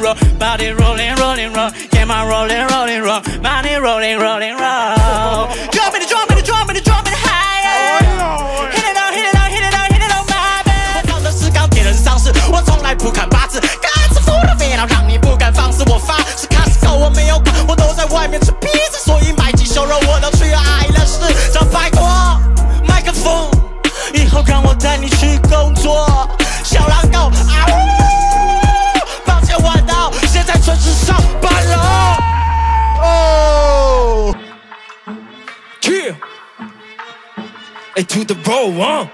roll, body rolling, rolling, roll. Get my rolling, rolling, roll. Body rolling, rolling, roll. Drop it, drop it, drop it, drop it higher. Hit it on, hit it on, hit it on, hit it on my bed. 我唱的是钢铁人丧尸，我从来不看八字。敢吃福的肥料，让你不敢放肆。我发是卡斯口，我没有管，我都在外面吃披萨，所以买鸡胸肉我都去爱了市场拜托麦克风。以后让我带你去工作，小狼狗啊呜！抱歉晚到，现在准时上班了。哦 ，Kill， 哎 ，To the road， 啊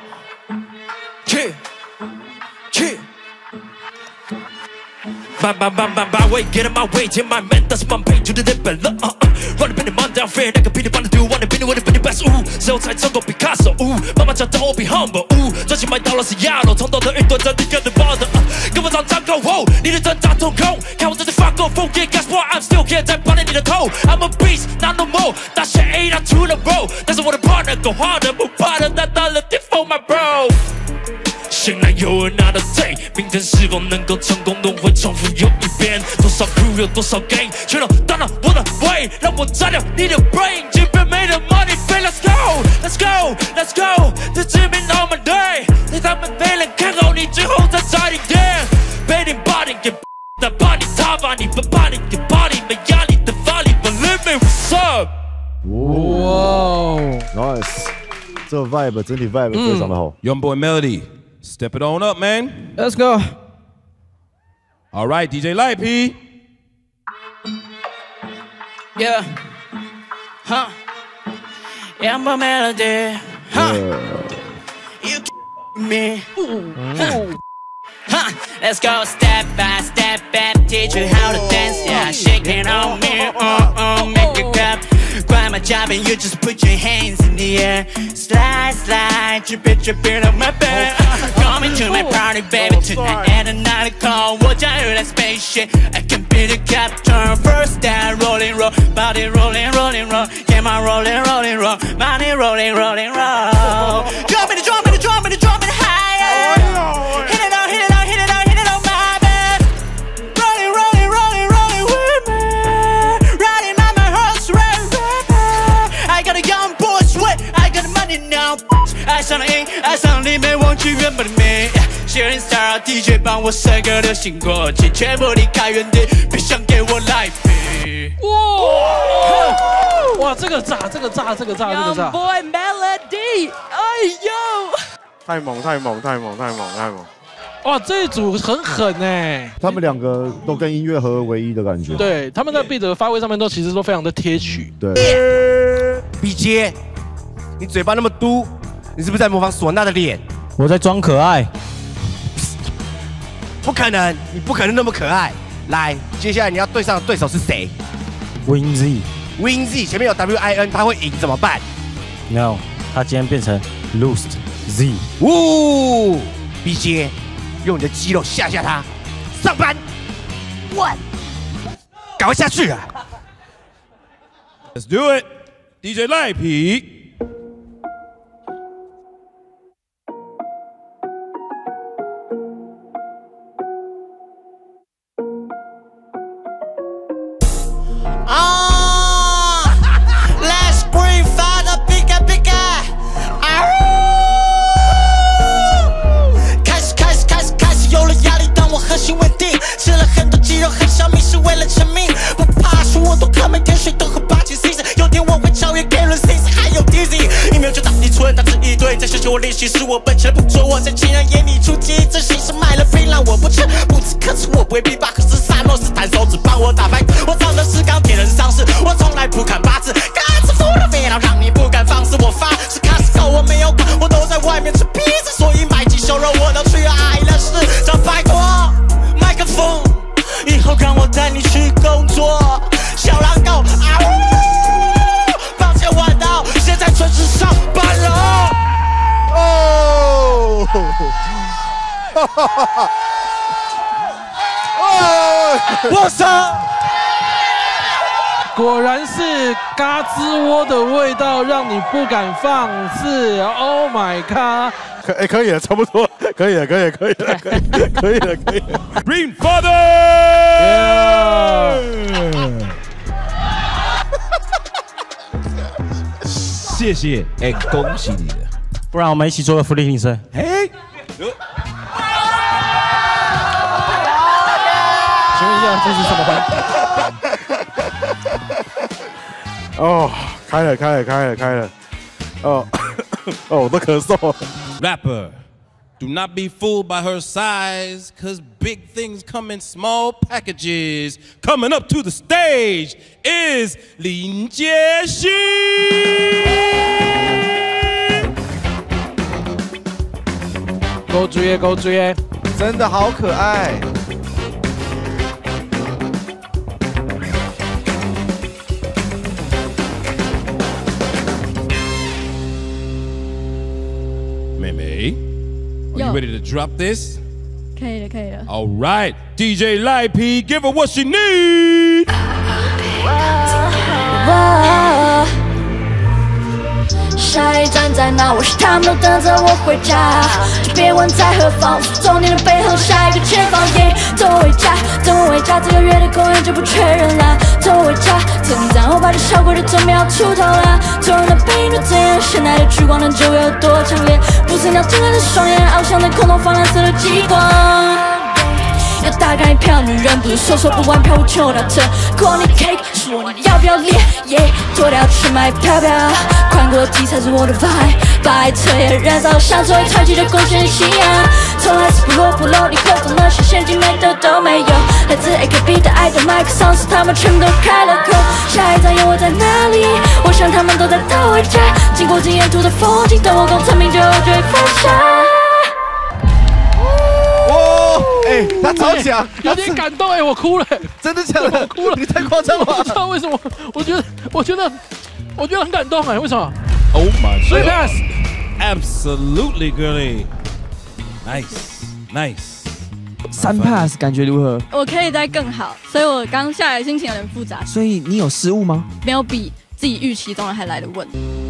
，Kill，Kill。My way, get in my way, take my man, that's my pain to the level. Run up in the man down fair, 那个比你帮的 do， wanna be the winner, be the best. 只有才成功 Picasso。妈妈教导我 be humble。专辑卖到了是亚洲，冲动的云端真的跟着爆的。跟我唱张口后，你的挣扎瞳孔，看我这次发够疯，yeah, guess what? I'm still here， 在扒你的头。I'm a beast, not no more。大学 A 到 to the road， 但是我的 partner go harder， 不怕的，拿到了 default for my bro。醒来有 another day， 明天是否能够成功都会重复又一遍。多少 crew 有多少 gain， 全都当了我的 way， 让我炸掉你的 brain。这边没的 money飞，let's go let's go let's go， 这致命 on my day， 对他们没人看好你，最后再差一点。被你霸凌给的把你他把你不把你给把你没压力的发力 ，believe me what's up。 哇 ，nice， 这 vibe 整体 vibe 非常的好。 Young boy Melody。Step it on up, man. Let's go. All right, DJ Light P. Yeah. Huh. Young Melody. Huh. You me. Huh. Let's go step by step and teach you how to dance. Yeah, shake it on me. Make it clap. Grab my job and you just put your hands in the air. Slide, slide, drip it on my bed. Coming to my party, baby, tonight at another call. 我加入了 spaceship, I can be the captain. First down, rolling, roll, body rolling, rolling, roll. Get my rolling, rolling, roll, body rolling, rolling, roll. Drop it, drop it, drop it, drop it higher. Hit it on, hit it on, hit it on, hit it on my bed. Rolling, rolling, rolling, rolling with me. Riding on my horse, right. I got a young boy sweat, I got money now. 爱上了音，爱上里面忘记原本的美。Shooting star DJ 帮我设个流行国际，全部离开原地，别想给我来比。 哇，这个炸，这个炸，这个炸，这个炸。 Young boy Melody， 哎呦， 太猛，太猛，太猛，太猛，太猛！ 哇，这一组很狠哎！ 他们两个都跟音乐合而为一的感觉。 对，他们在 beat 的发挥上面都其实都非常的贴曲。 对。 BJ， 你嘴巴那么嘟，你是不是在模仿唢呐的脸？ 我在装可爱。 不可能，你不可能那么可爱。来，接下来你要对上的对手是谁 ？Win Z。Win Z 前面有 WIN， 他会赢怎么办 ？No， 他今天变成 Lost Z。 BJ， 用你的肌肉吓吓他，上班。One， 赶快下去啊 ！Let's do it, DJ Light P。 Let's bring fire, bigger, bigger. 开始有了压力，但我核心稳定，吃了很多鸡肉，很少米是为了成名，不怕输，我都靠每天水都喝8千 CC， 有天我会超越 Galen CC， 还有 Dizzy， 一秒就打一寸，大致一对，在学习我练习是我本钱不错，我在情人眼里出击，真心是卖了槟榔我不吃，不吃可耻我不会 B8， 可是萨诺斯弹手指帮我打败，我唱的是钢铁人丧尸，我从来不看八字，敢吃福的肥料，让你不敢放肆，我发是卡斯口，我没有管，我都在外面吃披萨，所以买鸡胸肉我都去爱了市场拜托麦克风，以后让我带你去工作，小狼狗啊呜！抱歉晚到，现在准时上班了。 哦，哈哈哈！ 我操！ 果然是嘎吱窝的味道，让你不敢放肆。Oh my god！ 可以了，差不多，可以了，可以了，可以了，可以了，可以了。 Green Father。 谢谢，哎，恭喜你了。 不然我们一起做个伏地挺身。 哎， 请问一下，这是什么环？ 哦，开了。哦，哦，我都咳嗽了。 Rapper, do not be fooled by her size, cause big things come in small packages. Coming up to the stage is 林杰熙。 勾追勾追， 真的好可爱。 妹妹 Are you ready to drop this? 可以了。 All right, DJ 赖皮 give her what she need. 下一站在哪？我是他们都等着我回家，就别问在何方。重点的背后，下一个前方。等我回家，这个月的公演就不缺人啦。等我回家，曾经在我把这效果就准备要出头啦。做人的背影就这样，现在的聚光灯就有多强烈？不是鸟睁开的双眼，翱翔在空中放蓝色的激光。 要大干一票女人，不是说不完票务求到这。Corny cake， 说你要不要脸？脱掉去买票票，宽过地才是我的 vibe。白彻夜燃烧，像作为传奇的贡献信仰。从来是不落，你口中那些陷阱美的都没有。来自 AKB 的爱的麦克风，是他们全部都开了口。下一站有我在哪里？我想他们都在等回家。经过这沿途的风景，等我功成名就，我就会分享。 哎，他超强， 有点感动哎，我哭了， 真的假的？ 我哭了， 你太夸张了吧？ 不知道为什么，我觉得很感动哎，为什么 Oh my ？Three God. pass， Absolutely, girly. Nice. 3 pass 感觉如何？ 我可以再更好，所以我刚下来心情有点复杂， 所以你有失误吗？ 没有比自己预期中的还来得稳。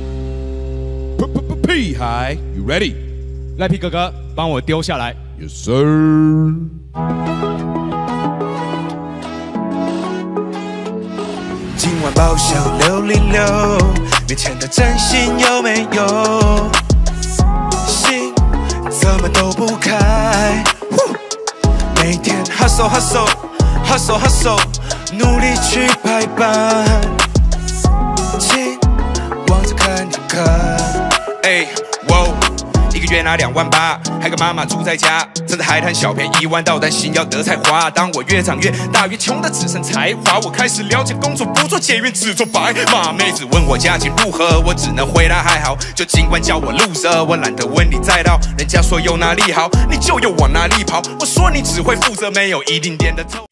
屁孩 You ready? 赖皮哥哥，帮我丢下来。 Yes, sir. 今晚包厢606，面前的真心有没有？心怎么都不开。每天 hustle， 努力去排班，请望着看你看。哎，哇！ 一个月拿2万8，还跟妈妈住在家，站在海滩小便1万到，但心要得才华。当我越长越大，越穷的只剩才华。我开始了解工作不做捷运，只做白马。妹子问我家境如何，我只能回答还好。就尽管叫我 loser， 我懒得问你载道。人家说有哪里好，你就有往哪里跑。我说你只会负责，没有一定点的头。